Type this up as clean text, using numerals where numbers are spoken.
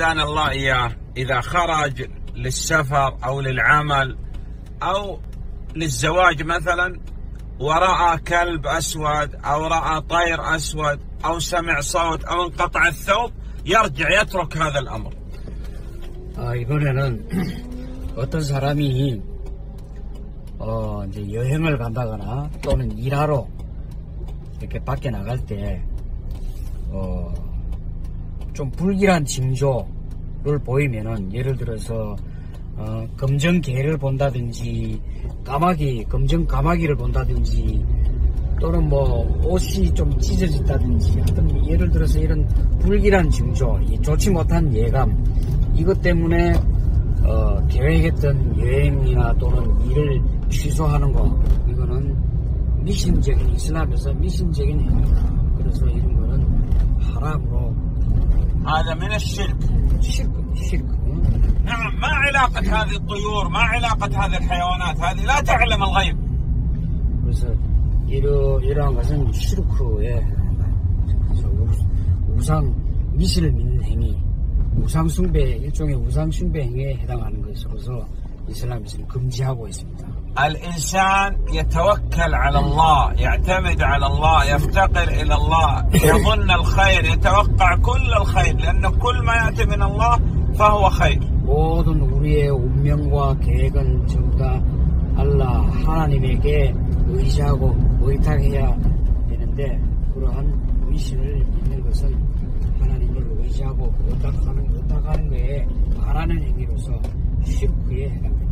هدانا الله إياه إذا خرج للسفر أو للعمل أو للزواج مثلا ورأى كلب أسود أو رأى طير أسود أو سمع صوت أو انقطع الثوب يرجع يترك هذا الأمر. 이번에는 어떤 사람이 이제 여행을 간다거나 또는 일하러 이렇게 밖에 나갈 때 좀 불길한 징조를 보이면은, 예를 들어서 검정개를 본다든지 검정 까마귀를 본다든지 또는 뭐 옷이 좀 찢어졌다든지 하여튼 예를 들어서 이런 불길한 징조, 좋지 못한 예감, 이것 때문에 계획했던 여행이나 또는 일을 취소하는 거, 이거는 미신적인, 이슬람에서 미신적인 행위다. 그래서 이런 거는 하람으로. هذا من الشرك. شرك. نعم. ما علاقة هذه الطيور، ما علاقة هذه الحيوانات، هذه لا تعلم الغيب. 그래서 이러한 것은 시르크에 해당한다. 그래서 우상, 미신을 믿는 행위, 우상 숭배, 일종의 우상 숭배 행위에 해당하는 것으로서 이슬람에서는 금지하고 있습니다. الإنسان يتوكل على الله، يعتمد على الله، يفتقر إلى الله، يظن الخير، يتوقع كل الخير، لأن كل ما يأتي من الله فهو خير. 모든 우리의 운명과 계획은 전부 다 알라, 하나님에게 의지하고 의탁해야 되는데, 그러한 미신을 믿는 것은 하나님을 의지하고 의탁하는 것에 반하는 행위로서 시르크에 해당됩니다.